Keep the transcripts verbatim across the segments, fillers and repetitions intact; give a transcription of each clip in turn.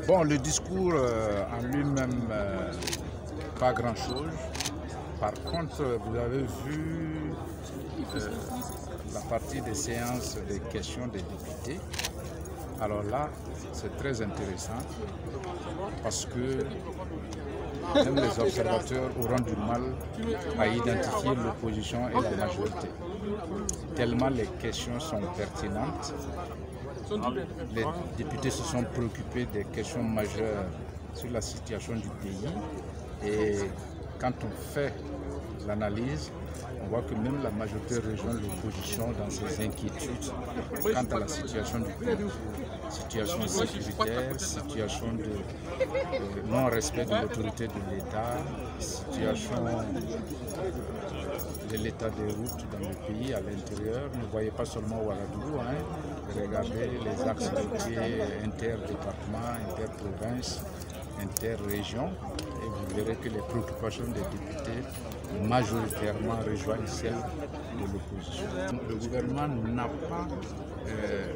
Bon, le discours euh, en lui-même, euh, pas grand-chose. Par contre, vous avez vu euh, la partie des séances des questions des députés. Alors là, c'est très intéressant parce que même les observateurs auront du mal à identifier l'opposition et la majorité. Tellement les questions sont pertinentes. Les députés se sont préoccupés des questions majeures sur la situation du pays. Et quand on fait l'analyse, on voit que même la majorité rejoint l'opposition dans ses inquiétudes quant à la situation du pays. Situation sécuritaire, situation de, de non-respect de l'autorité de l'État, situation de l'état des routes dans le pays, à l'intérieur. Ne voyez pas seulement Ouagadougou, hein. Regardez les axes routiers inter-départements, inter-provinces, inter-régions, et vous verrez que les préoccupations des députés majoritairement rejoignent celles de l'opposition. Le gouvernement n'a pas euh,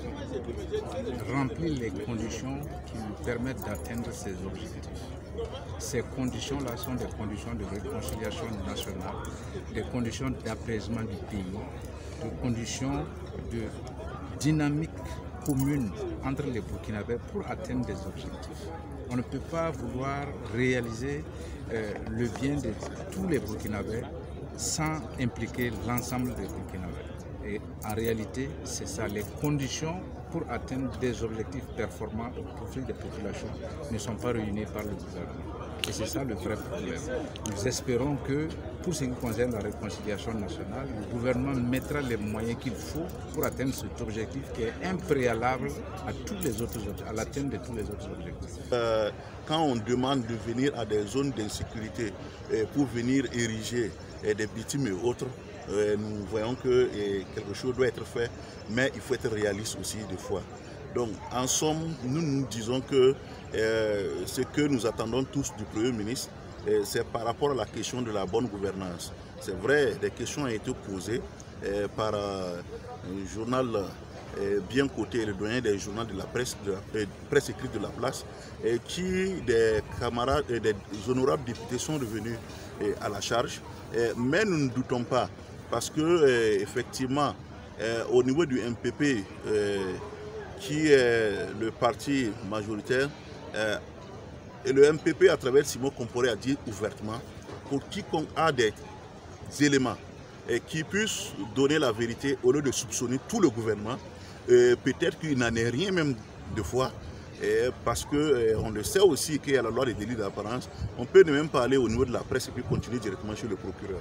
rempli les conditions qui lui permettent d'atteindre ses objectifs. Ces conditions-là sont des conditions de réconciliation nationale, des conditions d'apaisement du pays, des conditions de dynamique commune entre les Burkinabés pour atteindre des objectifs. On ne peut pas vouloir réaliser euh, le bien de tous les Burkinabés sans impliquer l'ensemble des Burkinabés. Et en réalité, c'est ça, les conditions pour atteindre des objectifs performants au profit des populations ne sont pas réunies par le gouvernement. Et c'est ça le vrai problème. Nous espérons que, pour ce qui concerne la réconciliation nationale, le gouvernement mettra les moyens qu'il faut pour atteindre cet objectif qui est impréalable à tous les autres, à l'atteinte de tous les autres objectifs. Euh, quand on demande de venir à des zones d'insécurité pour venir ériger des bitumes et autres, euh, nous voyons que quelque chose doit être fait, mais il faut être réaliste aussi des fois. Donc, en somme, nous nous disons que euh, ce que nous attendons tous du Premier ministre, euh, c'est par rapport à la question de la bonne gouvernance. C'est vrai, des questions ont été posées euh, par euh, un journal euh, bien coté, le doyen des journaux de la presse, de la euh, presse écrite de la place, et qui, des camarades, euh, des honorables députés sont revenus euh, à la charge. Euh, mais nous ne doutons pas, parce que euh, effectivement, euh, au niveau du M P P, euh, qui est le parti majoritaire, euh, et le M P P à travers Simon Comporé a dit ouvertement, pour quiconque a des éléments et qui puisse donner la vérité au lieu de soupçonner tout le gouvernement, euh, peut-être qu'il n'en est rien même de fois, et parce qu'on euh, le sait aussi qu'il y a la loi des délits d'apparence, on peut ne même pas aller au niveau de la presse et puis continuer directement chez le procureur,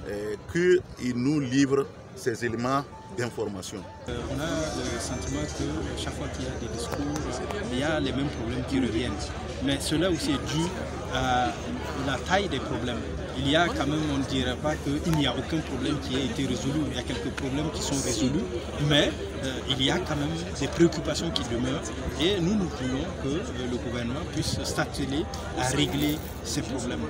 qu'il nous livre ces éléments d'information. Euh, on a le sentiment que chaque fois qu'il y a des discours, il y a les mêmes problèmes qui reviennent. Mais cela aussi est dû à la taille des problèmes. Il y a quand même, on ne dirait pas qu'il n'y a aucun problème qui ait été résolu. Il y a quelques problèmes qui sont résolus, mais euh, il y a quand même des préoccupations qui demeurent. Et nous, nous voulons que euh, le gouvernement puisse s'atteler à régler ces problèmes.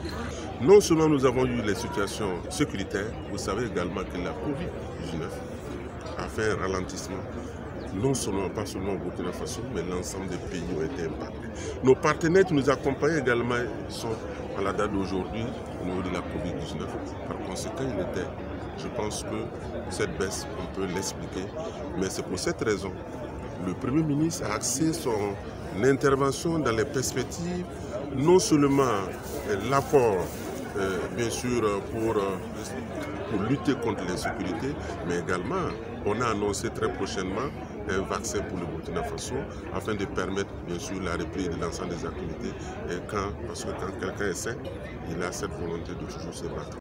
Non seulement nous avons eu les situations sécuritaires, vous savez également que la Covid dix-neuf a fait un ralentissement. Non seulement, pas seulement au Burkina Faso, mais l'ensemble des pays ont été impactés. Nos partenaires qui nous accompagnent également sont à la date d'aujourd'hui au niveau de la Covid dix-neuf. Par conséquent, il était, je pense que cette baisse, on peut l'expliquer. Mais c'est pour cette raison, le Premier ministre a axé son intervention dans les perspectives, non seulement l'apport, euh, bien sûr, pour, pour lutter contre l'insécurité, mais également, on a annoncé très prochainement un vaccin pour le Burkina Faso afin de permettre bien sûr la reprise de l'ensemble des activités. Et quand, parce que quand quelqu'un est sain, il a cette volonté de toujours se battre.